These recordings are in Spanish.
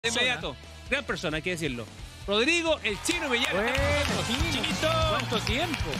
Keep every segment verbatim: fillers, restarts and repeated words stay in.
De inmediato, gran persona, hay que decirlo. Rodrigo, el Chino Mellán. Bueno, Chinito. ¿Cuánto tiempo?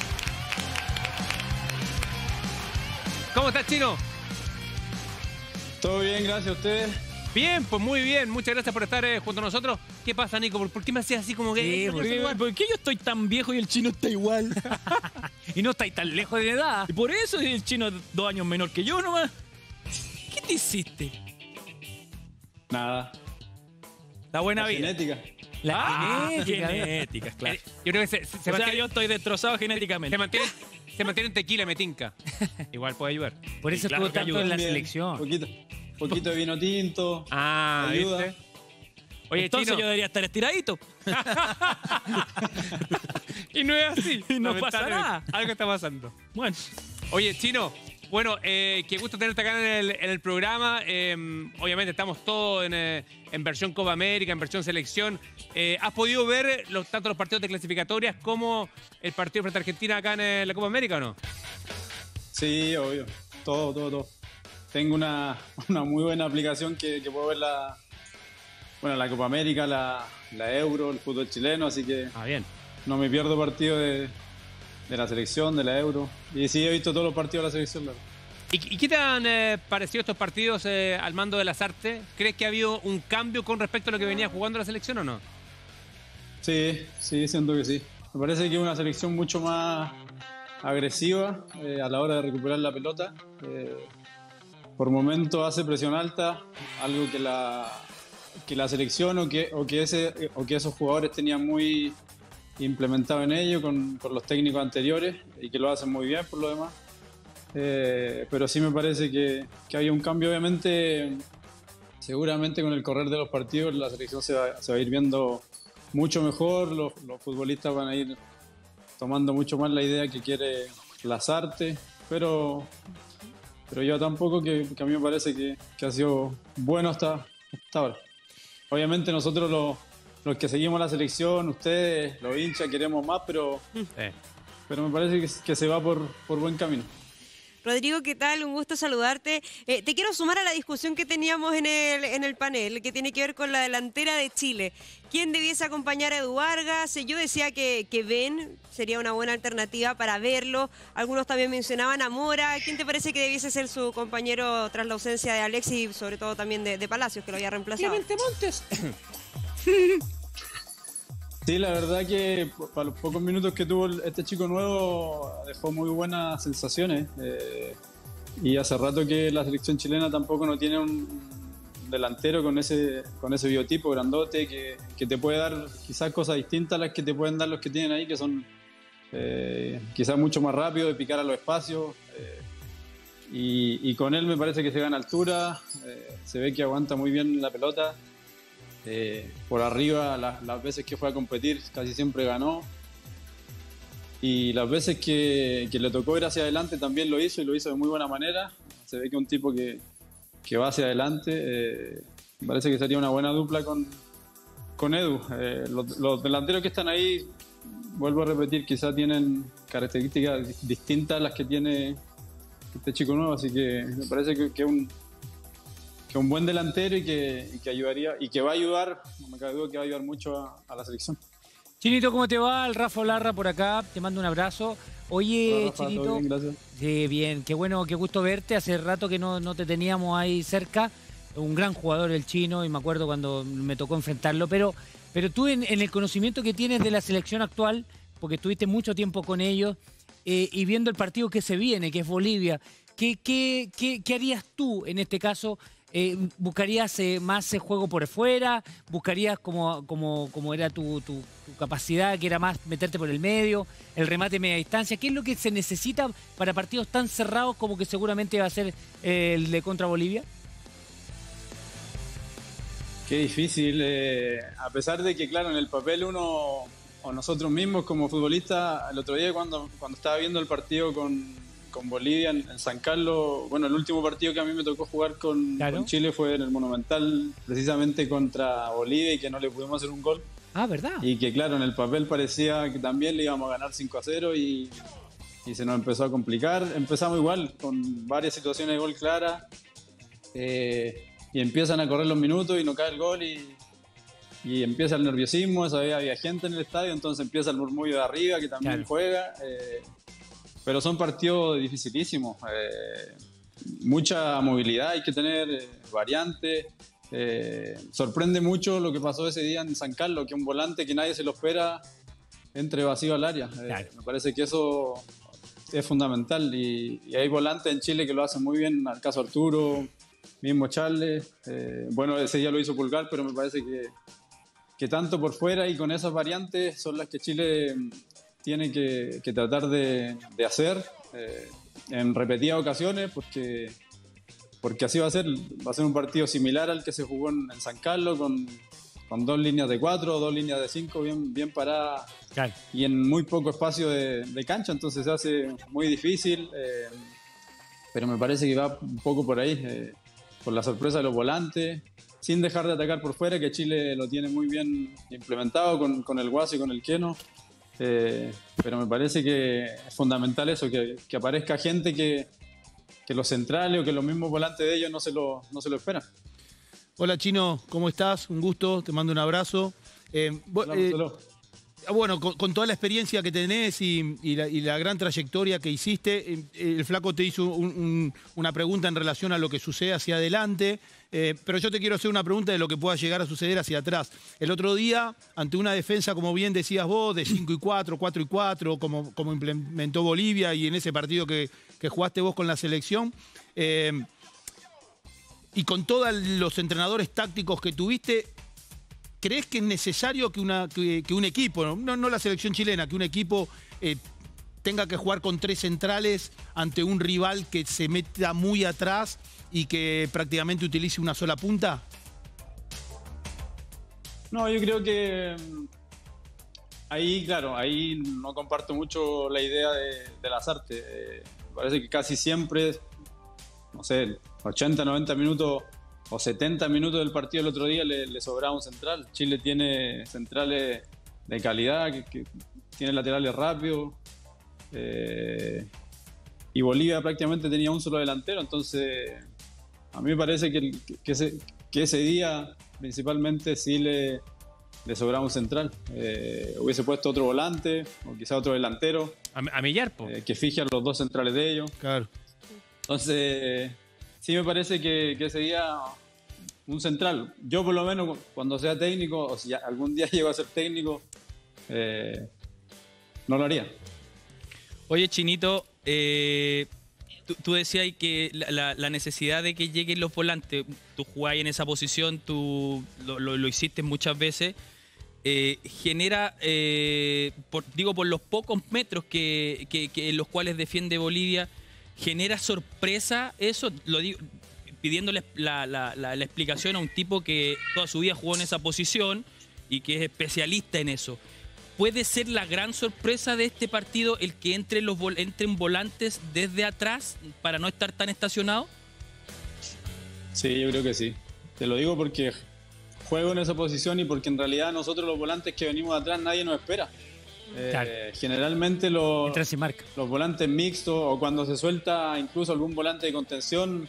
¿Cómo estás, Chino? Todo bien, gracias a ustedes. Bien, pues muy bien. Muchas gracias por estar eh, junto a nosotros. ¿Qué pasa, Nico? ¿Por, por qué me hacías así como que... Sí, eh, ¿por, no quiero qué, saludar? por qué yo estoy tan viejo y el chino está igual? Y no estáis tan lejos de edad. Y por eso el chino es dos años menor que yo nomás. ¿Qué te hiciste? Nada. La buena La vida. genética. La Ah, genética. genéticas, claro. Eh, yo creo que se, se, se O sea, mantiene, yo estoy destrozado se genéticamente. mantiene, se mantiene en tequila, metinca. Igual puede ayudar. Por eso Sí, claro estuvo que tanto ayuda en la También, selección. Poquito, poquito de vino tinto. Ah, Ayuda. ¿viste? Oye, Entonces Chino. yo debería estar estiradito. Y no es así. Y no pasa Lamentablemente. nada. Algo está pasando. Bueno, Oye, Chino, bueno, eh, qué gusto tenerte acá en el, en el programa. Eh, obviamente estamos todos en, eh, en versión Copa América, en versión selección. Eh, ¿Has podido ver los, tanto los partidos de clasificatorias como el partido frente a Argentina acá en eh, la Copa América o no? Sí, obvio. Todo, todo, todo. Tengo una, una muy buena aplicación que, que puedo ver la, bueno, la Copa América, la, la Euro, el fútbol chileno, así que Ah, bien. no me pierdo partido de, de la selección, de la Euro. Y sí, he visto todos los partidos de la selección, la verdad. ¿Y, y qué te han eh, parecido estos partidos eh, al mando de las artes? ¿Crees que ha habido un cambio con respecto a lo que venía jugando la selección o no? Sí, sí, siento que sí. Me parece que es una selección mucho más agresiva eh, a la hora de recuperar la pelota. Eh, por momentos hace presión alta, algo que la, que la selección o que, o, que ese, o que esos jugadores tenían muy implementado en ello con, con los técnicos anteriores y que lo hacen muy bien por lo demás. Eh, pero sí me parece que, que hay un cambio, obviamente, seguramente con el correr de los partidos la selección se va, se va a ir viendo mucho mejor, los, los futbolistas van a ir tomando mucho más la idea que quiere Lasarte, pero, pero yo tampoco que, que a mí me parece que, que ha sido bueno hasta, hasta ahora. Obviamente nosotros los, los que seguimos la selección, ustedes, los hinchas, queremos más, pero, Eh. pero me parece que, que se va por, por buen camino. Rodrigo, ¿qué tal? Un gusto saludarte. Eh, te quiero sumar a la discusión que teníamos en el, en el panel, que tiene que ver con la delantera de Chile. ¿Quién debiese acompañar a Edu Vargas? Yo decía que, que Ben sería una buena alternativa para verlo. Algunos también mencionaban a Mora. ¿Quién te parece que debiese ser su compañero tras la ausencia de Alexis y sobre todo también de, de Palacios, que lo había reemplazado? Clemente Montes. Sí, la verdad que para los pocos minutos que tuvo este chico nuevo dejó muy buenas sensaciones. Eh, y hace rato que la selección chilena tampoco no tiene un delantero con ese, con ese biotipo grandote que, que te puede dar quizás cosas distintas a las que te pueden dar los que tienen ahí, que son eh, quizás mucho más rápido de picar a los espacios. Eh, y, y con él me parece que se gana altura, eh, se ve que aguanta muy bien la pelota. Eh, por arriba, las, las veces que fue a competir casi siempre ganó, y las veces que, que le tocó ir hacia adelante también lo hizo, y lo hizo de muy buena manera. Se ve que es un tipo que, que va hacia adelante. Eh, me parece que sería una buena dupla con, con Edu. Eh, los, los delanteros que están ahí, vuelvo a repetir, quizás tienen características distintas a las que tiene este chico nuevo, así que me parece que, que es un que un buen delantero y que, y que ayudaría y que va a ayudar, no me cabe duda que va a ayudar mucho a, a la selección. Chinito, ¿cómo te va? El Rafa Larra por acá, te mando un abrazo. Oye, Hola, Rafa, ¿todo Chinito. bien? Gracias. Sí, bien, qué bueno, qué gusto verte. Hace rato que no, no te teníamos ahí cerca. Un gran jugador el Chino, y me acuerdo cuando me tocó enfrentarlo. Pero, pero tú en, en el conocimiento que tienes de la selección actual, porque estuviste mucho tiempo con ellos, eh, y viendo el partido que se viene, que es Bolivia, ¿qué, qué, qué, qué harías tú en este caso? Eh, ¿Buscarías eh, más eh, juego por fuera? ¿Buscarías como, como, como era tu, tu, tu capacidad, que era más meterte por el medio, el remate media distancia? ¿Qué es lo que se necesita para partidos tan cerrados como que seguramente va a ser eh, el de contra Bolivia? Qué difícil, eh, a pesar de que, claro, en el papel uno, o nosotros mismos como futbolistas, el otro día cuando, cuando estaba viendo el partido con, con Bolivia en, en San Carlos, bueno, el último partido que a mí me tocó jugar con, Claro. con Chile fue en el Monumental, precisamente contra Bolivia, y que no le pudimos hacer un gol. Ah, ¿verdad? Y que, claro, en el papel parecía que también le íbamos a ganar cinco a cero, y, y se nos empezó a complicar. Empezamos igual, con varias situaciones de gol claras, eh, y empiezan a correr los minutos y no cae el gol, y, y empieza el nerviosismo, esa vez había gente en el estadio, entonces empieza el murmullo de arriba que también Claro. juega, eh, pero son partidos dificilísimos, eh, mucha movilidad hay que tener, eh, variantes, eh, sorprende mucho lo que pasó ese día en San Carlos, que un volante que nadie se lo espera entre vacío al área, eh, Claro. me parece que eso es fundamental y, y hay volantes en Chile que lo hacen muy bien, al caso Arturo, mismo Charles, eh, bueno, ese día lo hizo Pulgar, pero me parece que, que tanto por fuera y con esas variantes son las que Chile tiene que, que tratar de, de hacer eh, en repetidas ocasiones, porque, porque así va a ser, va a ser un partido similar al que se jugó en, en San Carlos, con, con dos líneas de cuatro, dos líneas de cinco bien, bien paradas Claro. y en muy poco espacio de, de cancha, entonces se hace muy difícil, eh, pero me parece que va un poco por ahí, eh, por la sorpresa de los volantes, sin dejar de atacar por fuera, que Chile lo tiene muy bien implementado con, con el Guaso y con el Queno, eh, pero me parece que es fundamental eso, que, que aparezca gente que, que los centrales o que los mismos volantes de ellos no se lo, no se lo esperan. Hola Chino, ¿cómo estás? Un gusto, te mando un abrazo. Eh, vos- Hola, eh, Marcelo. bueno, con, con toda la experiencia que tenés y, y la, y la gran trayectoria que hiciste, eh, el Flaco te hizo un- un- una pregunta en relación a lo que sucede hacia adelante, eh, pero yo te quiero hacer una pregunta de lo que pueda llegar a suceder hacia atrás. El otro día, ante una defensa, como bien decías vos, de cinco y cuatro, cuatro y cuatro, como, como implementó Bolivia y en ese partido que, que jugaste vos con la selección, eh, y con todos los entrenadores tácticos que tuviste, ¿crees que es necesario que, una, que, que un equipo, no, no la selección chilena, que un equipo eh, tenga que jugar con tres centrales ante un rival que se meta muy atrás y que prácticamente utilice una sola punta? No, yo creo que mm, ahí, claro, ahí no comparto mucho la idea de, de Lazarte. Eh, me parece que casi siempre, no sé, ochenta, noventa minutos o setenta minutos del partido el otro día le, le sobraba un central. Chile tiene centrales de calidad, que, que tiene laterales rápidos. eh, y Bolivia prácticamente tenía un solo delantero, entonces a mí me parece que, el- que ese, que ese día principalmente sí le, le sobraba un central. Eh, hubiese puesto otro volante o quizá otro delantero A, a Millar, po. eh, que fije a los dos centrales de ellos. Claro. Entonces, sí me parece que, que ese día un central, yo por lo menos cuando sea técnico, o si algún día llego a ser técnico, eh, no lo haría. Oye, Chinito, eh, tú, tú decías que la, la- la necesidad de que lleguen los volantes, tú jugás en esa posición, tú lo, lo- lo hiciste muchas veces, eh, genera, eh, por- digo, por los pocos metros que, que- que en los cuales defiende Bolivia, genera sorpresa eso, lo digo pidiéndole la, la- la- la explicación a un tipo que toda su vida jugó en esa posición y que es especialista en eso. ¿Puede ser la gran sorpresa de este partido el que entren, los vol- entren volantes desde atrás para no estar tan estacionados? Sí, yo creo que sí. Te lo digo porque juego en esa posición y porque en realidad nosotros los volantes que venimos de atrás nadie nos espera. Eh, Claro. Generalmente los, Entra sin marca. los volantes mixtos o cuando se suelta incluso algún volante de contención,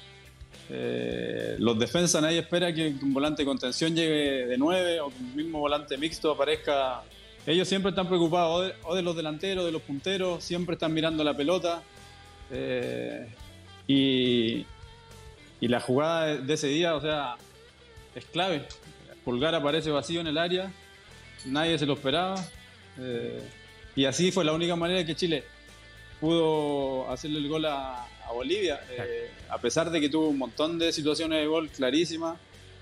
eh, los defensas nadie espera que un volante de contención llegue de nueve o que un mismo volante mixto aparezca. Ellos siempre están preocupados o de, o de los delanteros, de los punteros, siempre están mirando la pelota. eh, y, y la jugada de, de ese día, o sea, es clave. Pulgar aparece vacío en el área, nadie se lo esperaba. eh, y así fue la única manera que Chile pudo hacerle el gol a, a Bolivia, eh, a pesar de que tuvo un montón de situaciones de gol clarísimas,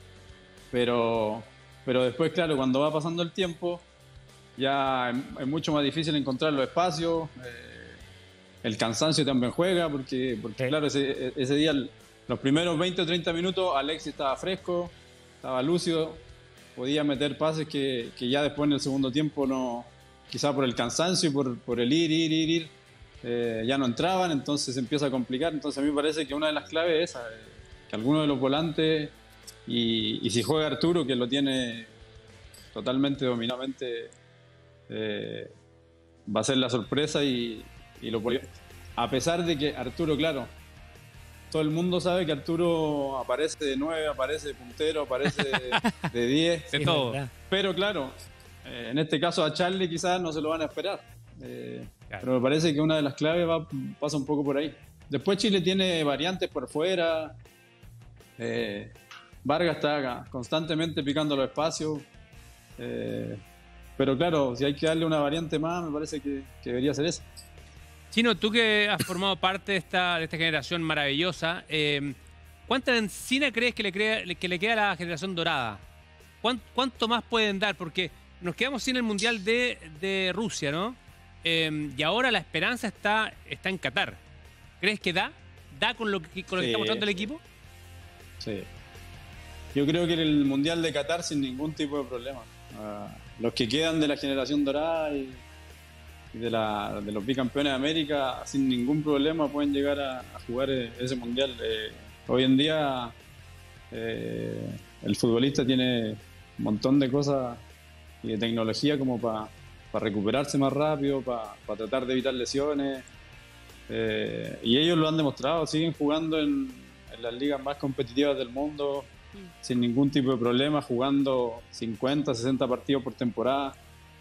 pero, pero después, claro, cuando va pasando el tiempo, ya es, es mucho más difícil encontrar los espacios, eh, el cansancio también juega, porque, porque Sí. claro, ese, ese día, los primeros veinte o treinta minutos, Alexis estaba fresco, estaba lúcido, podía meter pases que, que ya después en el segundo tiempo no, quizá por el cansancio y por, por el ir, ir, ir, ir, eh, ya no entraban, entonces se empieza a complicar. Entonces a mí me parece que una de las claves es esa, eh, que alguno de los volantes, y, y si juega Arturo, que lo tiene totalmente dominadamente, eh, va a ser la sorpresa y, y lo pone. A pesar de que Arturo, claro, todo el mundo sabe que Arturo aparece de nueve, aparece de puntero, aparece de, de diez. De Sí, todo. verdad. Pero claro, eh, en este caso a Charlie quizás no se lo van a esperar. Eh, Claro. Pero me parece que una de las claves va, pasa un poco por ahí. Después Chile tiene variantes por fuera. Eh, Vargas está acá, constantemente picando los espacios. Eh, pero claro, si hay que darle una variante más, me parece que, que debería ser esa. Chino, tú que has formado parte de esta, de esta generación maravillosa, eh, ¿cuánta encina crees que le, crea- que le queda a la generación dorada? ¿Cuán- ¿Cuánto más pueden dar? Porque nos quedamos sin el Mundial de, de Rusia, ¿no? Eh, y ahora la esperanza está, está en Qatar. ¿Crees que da? ¿Da con lo que, con lo que Sí, está mostrando el sí. equipo? Sí. Yo creo que en el Mundial de Qatar sin ningún tipo de problema. Ah, los que quedan de la generación dorada y, y de, la, de los bicampeones de América sin ningún problema pueden llegar a, a jugar eh, ese Mundial. Eh, hoy en día eh, el futbolista tiene un montón de cosas y de tecnología como para recuperarse más rápido, para tratar de evitar lesiones. Eh, y ellos lo han demostrado, siguen jugando en, en las ligas más competitivas del mundo sin ningún tipo de problema, jugando cincuenta, sesenta partidos por temporada,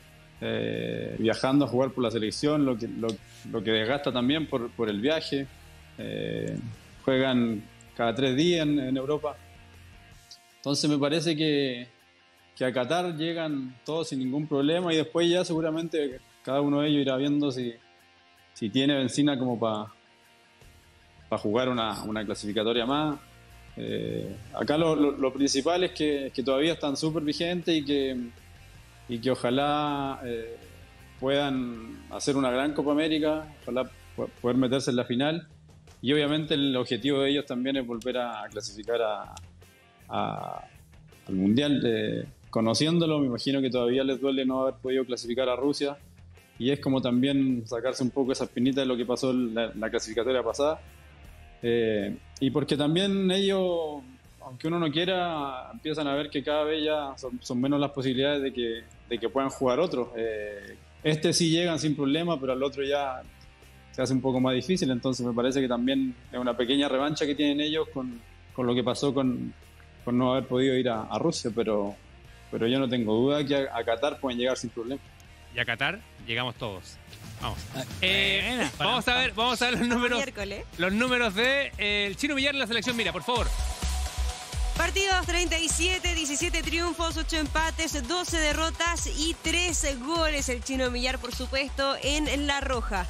eh, viajando a jugar por la selección, lo que, lo, lo que desgasta también por, por el viaje. Eh, juegan cada tres días en, en Europa. Entonces me parece que, que a Qatar llegan todos sin ningún problema y después ya seguramente cada uno de ellos irá viendo si, si tiene benzina como para para jugar una, una clasificatoria más. Eh, acá lo, lo, lo principal es que, que todavía están súper vigentes y que, y que ojalá eh, puedan hacer una gran Copa América, ojalá pu- poder meterse en la final. Y obviamente el objetivo de ellos también es volver a clasificar a, a- al Mundial. Eh, conociéndolo, me imagino que todavía les duele no haber podido clasificar a Rusia. Y es como también sacarse un poco esa espinita de lo que pasó en la, la clasificatoria pasada. Eh, y porque también ellos, aunque uno no quiera, empiezan a ver que cada vez ya son, son menos las posibilidades de que, de que puedan jugar otros. Eh, este sí llegan sin problema, pero al otro ya se hace un poco más difícil. Entonces me parece que también es una pequeña revancha que tienen ellos con, con lo que pasó con, con no haber podido ir a, a Rusia. Pero, pero yo no tengo duda que a, a Qatar pueden llegar sin problema. Y a Qatar llegamos todos. Vamos. Eh, buena. vamos a ver, vamos a ver los números, Miércoles. los números de eh, el Chino Villar en la selección. Mira, por favor. Partidos treinta y siete, diecisiete triunfos, ocho empates, doce derrotas y trece goles. El Chino Millar, por supuesto, en La Roja.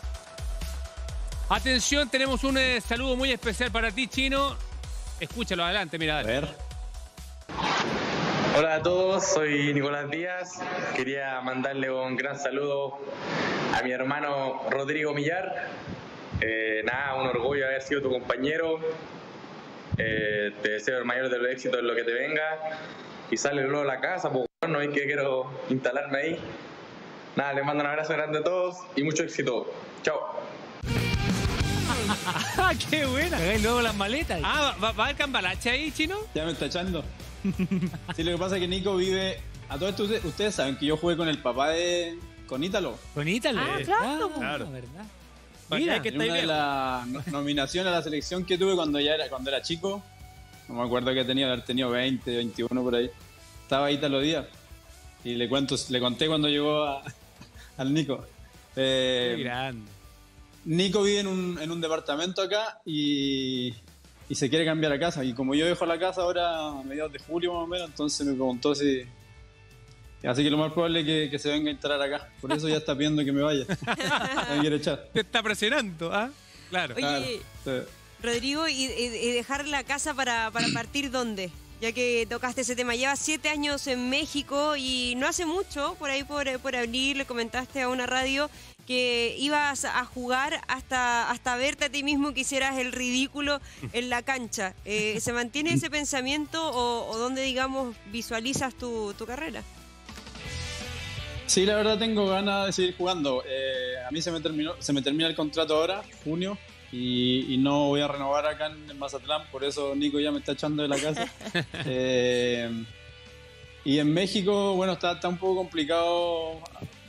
Atención, tenemos un eh, saludo muy especial para ti, Chino. Escúchalo adelante, mira. A Dale. ver. Hola a todos, soy Nicolás Díaz. Quería mandarle un gran saludo a mi hermano Rodrigo Millar. Eh, nada, un orgullo haber sido tu compañero. Eh, te deseo el mayor de los éxitos en lo que te venga. Y sale luego a la casa, pues no es que quiero instalarme ahí. Nada, les mando un abrazo grande a todos y mucho éxito. Chao. ¡Ah, qué buena! Hagáis luego las maletas. Ah, ¿va, va el cambalache ahí, Chino? Ya me está echando. Sí, lo que pasa es que Nico vive. A todo esto ustedes, ustedes saben que yo jugué con el papá de. Con Ítalo. Con Ítalo. Ah, claro, po. Claro. ¿Verdad? Para Mira, que En estáis una de bien. las no- nominaciones a la selección que tuve cuando ya era, cuando era chico. No me acuerdo que tenía, haber tenido veinte, veintiuno por ahí. Estaba Ítalo Díaz. Y le cuento, le conté cuando llegó a- al Nico. Eh, Qué grande. Nico vive en un, en un departamento acá y, y se quiere cambiar a casa. Y como yo dejo la casa ahora a mediados de julio más o menos, entonces me preguntó si... Así que lo más probable es que, que se venga a instalar acá. Por eso ya está pidiendo que me vaya. Me quiere echar. Te está presionando, ¿ah? Claro. Oye, Claro, sí. Rodrigo, ¿y, y- y dejar la casa para, para partir dónde? Ya que tocaste ese tema, llevas siete años en México y no hace mucho, por ahí por, por abril, le comentaste a una radio que ibas a jugar hasta, hasta verte a ti mismo que hicieras el ridículo en la cancha. Eh, ¿Se mantiene ese pensamiento o, o dónde, digamos, visualizas tu, tu carrera? Sí, la verdad tengo ganas de seguir jugando. Eh, a mí se me terminó, se me termina el contrato ahora, junio, y, y no voy a renovar acá en Mazatlán, por eso Nico ya me está echando de la casa. Eh, y en México, bueno, está, está un poco complicado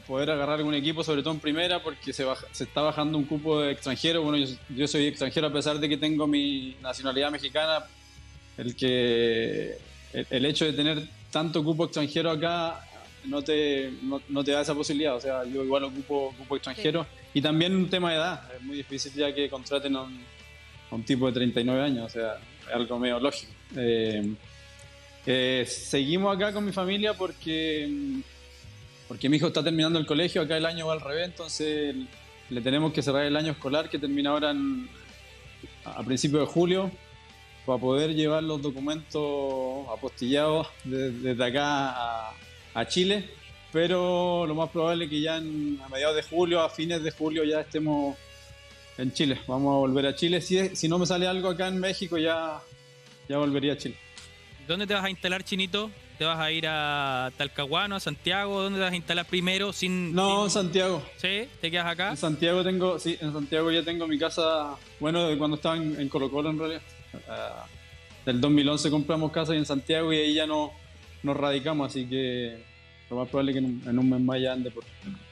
poder agarrar algún equipo, sobre todo en primera, porque se, baja, se está bajando un cupo de extranjero. Bueno, yo, yo soy extranjero a pesar de que tengo mi nacionalidad mexicana. El, que, el, el hecho de tener tanto cupo extranjero acá no te, no, no te da esa posibilidad. O sea, yo igual ocupo cupo extranjero. Sí. Y también un tema de edad. Es muy difícil ya que contraten a un, a un tipo de treinta y nueve años. O sea, es algo medio lógico. Eh, eh, seguimos acá con mi familia porque... Porque mi hijo está terminando el colegio, acá el año va al revés, entonces le tenemos que cerrar el año escolar que termina ahora en, a principios de julio para poder llevar los documentos apostillados de, desde acá a, a Chile. Pero lo más probable es que ya en, a mediados de julio, a fines de julio ya estemos en Chile. Vamos a volver a Chile. Si, si no me sale algo acá en México ya, ya volvería a Chile. ¿Dónde te vas a instalar, Chinito? ¿Te vas a ir a Talcahuano, a Santiago? ¿Dónde te vas a instalar primero? Sin, no, sin... en Santiago. ¿Sí? ¿Te quedas acá? En Santiago tengo, sí, en Santiago ya tengo mi casa, bueno, de cuando estaba en, en Colo Colo en realidad. Uh, del dos mil once compramos casa en Santiago y ahí ya no, nos radicamos, así que lo más probable es que en un, en un mes más ya ande por,